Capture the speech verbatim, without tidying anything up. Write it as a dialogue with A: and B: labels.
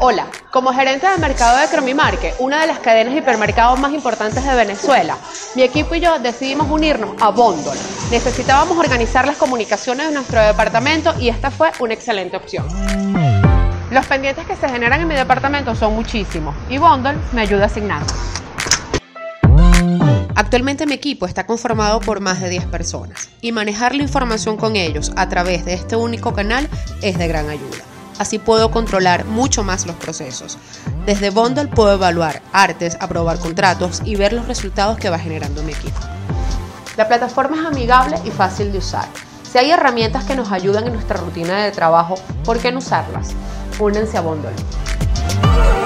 A: Hola, como gerente de mercado de Cromimarket, una de las cadenas de hipermercados más importantes de Venezuela, mi equipo y yo decidimos unirnos a Bundle. Necesitábamos organizar las comunicaciones de nuestro departamento y esta fue una excelente opción. Los pendientes que se generan en mi departamento son muchísimos y Bundle me ayuda a asignarlos. Actualmente mi equipo está conformado por más de diez personas y manejar la información con ellos a través de este único canal es de gran ayuda. Así puedo controlar mucho más los procesos. Desde Bundle puedo evaluar artes, aprobar contratos y ver los resultados que va generando mi equipo. La plataforma es amigable y fácil de usar. Si hay herramientas que nos ayudan en nuestra rutina de trabajo, ¿por qué no usarlas? Únanse a Bundle.